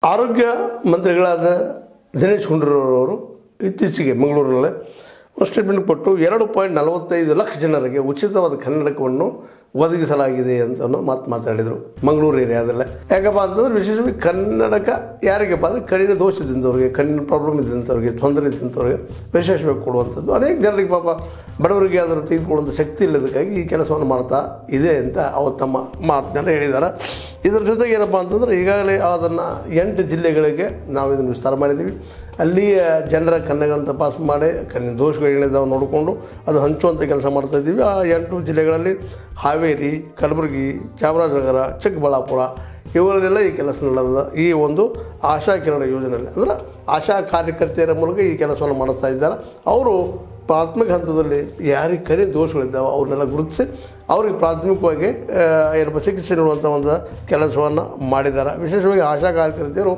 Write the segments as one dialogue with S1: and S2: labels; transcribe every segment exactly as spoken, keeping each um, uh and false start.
S1: ಆರೋಗ್ಯ ಮಂತ್ರಿಗಳಾದ ದಿನೇಶ್ ಗುಂಡೂರಾವ್ ಅವರು ಇತ್ತೀಚೆಗೆ ಮಂಗಳೂರಿನಲ್ಲಿ ಒಂದು ಸ್ಟೇಟ್ಮೆಂಟ್ ಕೊಟ್ಟು ಎರಡು ಪಾಯಿಂಟ್ ನಲವತ್ತೈದು ಲಕ್ಷ ಜನರಿಗೆ ಉಚಿತವಾದ ಕನ್ನಡಕವನ್ನು ಒದಗಿಸಲಾಗಿದೆ ಅಂತ ಮಾತು ಮಾತಾಡಿದರು ಮಂಗಳೂರು ಏರಿಯಾದಲ್ಲೇ. ಯಾಕಪ್ಪ ಅಂತಂದ್ರೆ ವಿಶೇಷವಾಗಿ ಕನ್ನಡಕ ಯಾರಿಗಪ್ಪ ಅಂದರೆ ಕಣ್ಣಿನ ದೋಷ ಇದ್ದಂಥವ್ರಿಗೆ, ಕಣ್ಣಿನ ಪ್ರಾಬ್ಲಮ್ ಇದ್ದಂಥವ್ರಿಗೆ, ತೊಂದರೆ ಇದ್ದಂಥವ್ರಿಗೆ ವಿಶೇಷವಾಗಿ ಕೊಡುವಂಥದ್ದು. ಅನೇಕ ಜನರಿಗೆ ಪಾಪ ಬಡವರಿಗೆ ಅದನ್ನು ತೆಗೆದುಕೊಳ್ಳುವಂಥ ಶಕ್ತಿ ಇಲ್ಲದಕ್ಕಾಗಿ ಈ ಕೆಲಸವನ್ನು ಮಾಡ್ತಾ ಇದೆ ಅಂತ ಅವರು ತಮ್ಮ ಮಾತನ್ನೆಲ್ಲ ಹೇಳಿದ್ದಾರೆ. ಇದರ ಜೊತೆಗೆ ಏನಪ್ಪ ಅಂತಂದರೆ ಈಗಾಗಲೇ ಅದನ್ನು ಎಂಟು ಜಿಲ್ಲೆಗಳಿಗೆ ನಾವು ಇದನ್ನು ವಿಸ್ತಾರ ಮಾಡಿದ್ದೀವಿ. ಅಲ್ಲಿಯ ಜನರ ಕಣ್ಣುಗಳನ್ನು ತಪಾಸಣೆ ಮಾಡಿ ಕಣ್ಣಿನ ದೋಷಗಳೇನಿದ್ದಾವೆ ನೋಡಿಕೊಂಡು ಅದು ಹಂಚುವಂಥ ಕೆಲಸ ಮಾಡ್ತಾಯಿದ್ದೀವಿ. ಆ ಎಂಟು ಜಿಲ್ಲೆಗಳಲ್ಲಿ ಹಾವೇರಿ, ಕಲಬುರಗಿ, ಚಾಮರಾಜನಗರ, ಚಿಕ್ಕಬಳ್ಳಾಪುರ ಇವುಗಳಲ್ಲೆಲ್ಲ ಈ ಕೆಲಸ ನಡೆದ ಈ ಒಂದು ಆಶಾ ಕಿರಣ ಯೋಜನೆಯಲ್ಲಿ ಅಂದರೆ ಆಶಾ ಕಾರ್ಯಕರ್ತೆಯರ ಮೂಲಕ ಈ ಕೆಲಸವನ್ನು ಮಾಡಿಸ್ತಾ ಇದ್ದಾರೆ. ಅವರು ಪ್ರಾಥಮಿಕ ಹಂತದಲ್ಲಿ ಯಾರಿಗೆ ಕಣ್ಣಿನ ದೋಷಗಳಿದ್ದಾವೆ ಅವ್ರನ್ನೆಲ್ಲ ಗುರುತಿಸಿ ಅವ್ರಿಗೆ ಪ್ರಾಥಮಿಕವಾಗಿ ಏನಪ್ಪ ಚಿಕಿತ್ಸೆ ನೀಡುವಂಥ ಒಂದು ಕೆಲಸವನ್ನು ಮಾಡಿದ್ದಾರೆ. ವಿಶೇಷವಾಗಿ ಆಶಾ ಕಾರ್ಯಕರ್ತೆಯರು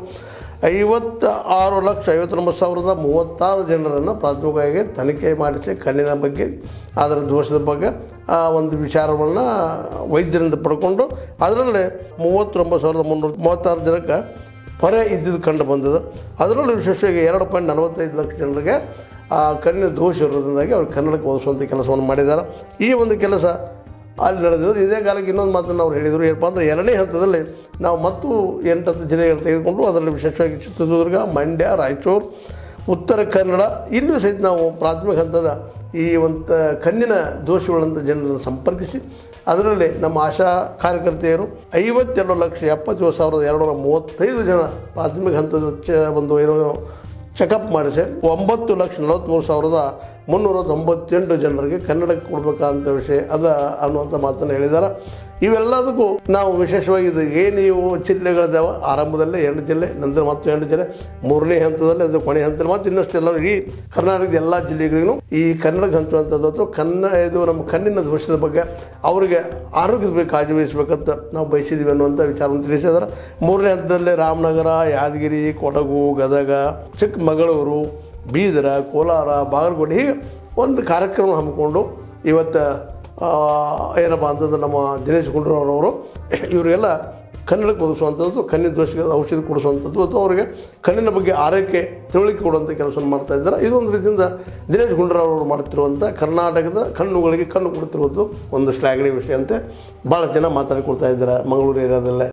S1: ಐವತ್ತ ಆರು ಲಕ್ಷ ಐವತ್ತೊಂಬತ್ತು ಸಾವಿರದ ಮೂವತ್ತಾರು ಜನರನ್ನು ಪ್ರಾಥಮಿಕವಾಗಿ ತನಿಖೆ ಮಾಡಿಸಿ ಕಣ್ಣಿನ ಬಗ್ಗೆ ಅದರ ದೋಷದ ಬಗ್ಗೆ ಒಂದು ವಿಚಾರವನ್ನು ವೈದ್ಯರಿಂದ ಪಡ್ಕೊಂಡು ಅದರಲ್ಲೇ ಮೂವತ್ತೊಂಬತ್ತು ಸಾವಿರದ ಮುನ್ನೂರ ಮೂವತ್ತಾರು ಜನಕ್ಕೆ ಹೊರೆ ಇದ್ದಿದ್ದು ಕಂಡು ಬಂದದ್ದು. ಅದರಲ್ಲೂ ವಿಶೇಷವಾಗಿ ಎರಡು ಪಾಯಿಂಟ್ ನಲವತ್ತೈದು ಲಕ್ಷ ಜನರಿಗೆ ಆ ಕಣ್ಣಿನ ದೋಷ ಇರೋದ್ರಿಂದಾಗಿ ಅವ್ರು ಕನ್ನಡಕ್ಕೆ ಓದಿಸುವಂಥ ಕೆಲಸವನ್ನು ಮಾಡಿದ್ದಾರೆ. ಈ ಒಂದು ಕೆಲಸ ಅಲ್ಲಿ ನಡೆದಿದ್ರು. ಇದೇ ಕಾಲಕ್ಕೆ ಇನ್ನೊಂದು ಮಾತನ್ನು ಅವ್ರು ಹೇಳಿದರು. ಏನಪ್ಪ ಅಂದರೆ ಎರಡನೇ ಹಂತದಲ್ಲಿ ನಾವು ಮತ್ತು ಎಂಟತ್ತು ಜಿಲ್ಲೆಗಳನ್ನು ತೆಗೆದುಕೊಂಡು ಅದರಲ್ಲಿ ವಿಶೇಷವಾಗಿ ಚಿತ್ರದುರ್ಗ, ಮಂಡ್ಯ, ರಾಯಚೂರು, ಉತ್ತರ ಕನ್ನಡ ಇಲ್ಲೂ ಸಹಿತ ನಾವು ಪ್ರಾಥಮಿಕ ಹಂತದ ಈ ಒಂದು ಕಣ್ಣಿನ ದೋಷಗಳಂಥ ಜನರನ್ನು ಸಂಪರ್ಕಿಸಿ ಅದರಲ್ಲಿ ನಮ್ಮ ಆಶಾ ಕಾರ್ಯಕರ್ತೆಯರು ಐವತ್ತೆರಡು ಲಕ್ಷ ಎಪ್ಪತ್ತೇಳು ಸಾವಿರದ ಎರಡುನೂರ ಮೂವತ್ತೈದು ಜನ ಪ್ರಾಥಮಿಕ ಹಂತದ ಚ ಒಂದು ಏನೋ ಚೆಕಪ್ ಮಾಡಿಸಿ ಒಂಬತ್ತು ಲಕ್ಷ ನಲವತ್ತ್ಮೂರು ಸಾವಿರದ ಮುನ್ನೂರ ತೊಂಬತ್ತೆಂಟು ಜನರಿಗೆ ಕನ್ನಡಕ್ಕೆ ಕೊಡಬೇಕಂತ ವಿಷಯ ಅದ ಅನ್ನುವಂಥ ಮಾತನ್ನು ಹೇಳಿದ್ದಾರೆ. ಇವೆಲ್ಲದಕ್ಕೂ ನಾವು ವಿಶೇಷವಾಗಿ ಇದು ಏನು ಇವು ಜಿಲ್ಲೆಗಳಿದ್ದಾವೆ ಆರಂಭದಲ್ಲೇ ಎಂಟು ಜಿಲ್ಲೆ, ನಂತರ ಮತ್ತು ಎಂಟು ಜಿಲ್ಲೆ, ಮೂರನೇ ಹಂತದಲ್ಲಿ ಅದು ಕೊನೆಯ ಹಂತದಲ್ಲಿ ಮತ್ತು ಇನ್ನಷ್ಟೆಲ್ಲ ಇಡೀ ಕರ್ನಾಟಕದ ಎಲ್ಲ ಜಿಲ್ಲೆಗಳಿಗೂ ಈ ಕನ್ನಡಕ್ಕೆ ಹಂಚುವಂಥದ್ದು ಅಥವಾ ಕನ್ನ ಇದು ನಮ್ಮ ಕಣ್ಣಿನ ದೋಷದ ಬಗ್ಗೆ ಅವರಿಗೆ ಆರೋಗ್ಯದ ಬಗ್ಗೆ ಕಾಳಜಿ ವಹಿಸಬೇಕಂತ ನಾವು ಬಯಸಿದ್ದೀವಿ ಅನ್ನುವಂಥ ವಿಚಾರವನ್ನು ತಿಳಿಸಿದ್ದಾರೆ. ಮೂರನೇ ಹಂತದಲ್ಲೇ ರಾಮನಗರ, ಯಾದಗಿರಿ, ಕೊಡಗು, ಗದಗ, ಚಿಕ್ಕಮಗಳೂರು, ಬೀದರ, ಕೋಲಾರ, ಬಾಗಲಕೋಟೆ ಹೀಗೆ ಒಂದು ಕಾರ್ಯಕ್ರಮ ಹಮ್ಮಿಕೊಂಡು ಇವತ್ತು ಏನಪ್ಪ ಅಂತಂದ್ರೆ ನಮ್ಮ ದಿನೇಶ್ ಗುಂಡೂರಾವ್ ಅವರು ಇವರಿಗೆಲ್ಲ ಕನ್ನಡಕ್ಕೆ ಓದಿಸುವಂಥದ್ದು, ಕಣ್ಣಿನ ದೋಷಕ್ಕೆ ಔಷಧಿ ಕೊಡಿಸುವಂಥದ್ದು ಅಥವಾ ಅವರಿಗೆ ಕಣ್ಣಿನ ಬಗ್ಗೆ ಆರೈಕೆ ತಿಳುವಳಿಕೆ ಕೊಡುವಂಥ ಕೆಲಸವನ್ನು ಮಾಡ್ತಾ ಇದ್ದಾರೆ. ಇದೊಂದು ರೀತಿಯಿಂದ ದಿನೇಶ್ ಗುಂಡೂರಾವ್ ಅವರು ಮಾಡ್ತಿರುವಂಥ ಕರ್ನಾಟಕದ ಕಣ್ಣುಗಳಿಗೆ ಕಣ್ಣು ಕೊಡ್ತಿರುವುದು ಒಂದು ಶ್ಲಾಘನೀಯ ವಿಷಯ ಅಂತೆ ಭಾಳ ಜನ ಮಾತಾಡಿಕೊಳ್ತಾ ಇದ್ದಾರೆ ಮಂಗಳೂರು ಏರಿಯಾದಲ್ಲೇ.